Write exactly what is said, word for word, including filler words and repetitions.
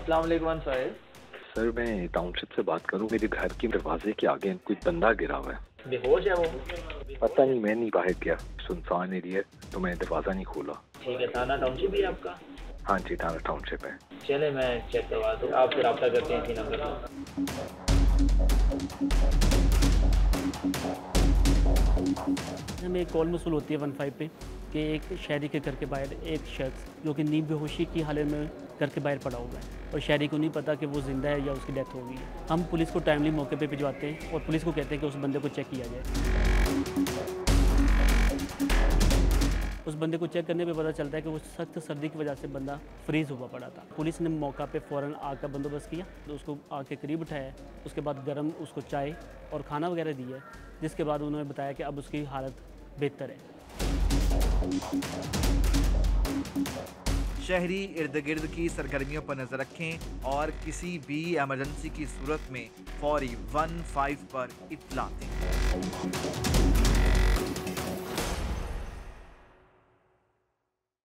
अस्सलाम वालेकुम साहिब। सर मैं टाउनशिप से बात करूं, मेरे घर के दरवाजे के आगे कोई बंदा गिरा हुआ है। बेहोश है वो? पता नहीं, मैं नहीं बाहर गया, सुनसान एरिया है तो मैं दरवाज़ा नहीं खोला। ठीक है, थाना टाउनशिप भी है आपका? हाँ जी, थाना टाउनशिप है। चले मैं चेक करवा दूँ, आपसे रब्ता करते हैं इसी नंबर पर। हमें एक कॉल मौसूल होती है वन फाइव पे कि एक शहरी के घर के बाहर एक शख्स जो कि नींद बेहोशी की हालत में घर के बाहर पड़ा हुआ है और शहरी को नहीं पता कि वो ज़िंदा है या उसकी डेथ हो गई है। हम पुलिस को टाइमली मौके पे भिजवाते हैं और पुलिस को कहते हैं कि उस बंदे को चेक किया जाए। उस बंदे को चेक करने पे पता चलता है कि वो सख्त सर्दी की वजह से बंदा फ्रीज़ हुआ पड़ा था। पुलिस ने मौका पे फ़ौरन आग का बंदोबस्त किया, तो उसको आग के करीब उठाया, उसके बाद गर्म उसको चाय और खाना वगैरह दिया, जिसके बाद उन्होंने बताया कि अब उसकी हालत बेहतर है। शहरी इर्द गिर्द की सरगर्मियों पर नजर रखें और किसी भी इमरजेंसी की सूरत में फौरी वन फाइव पर इत्तला दें।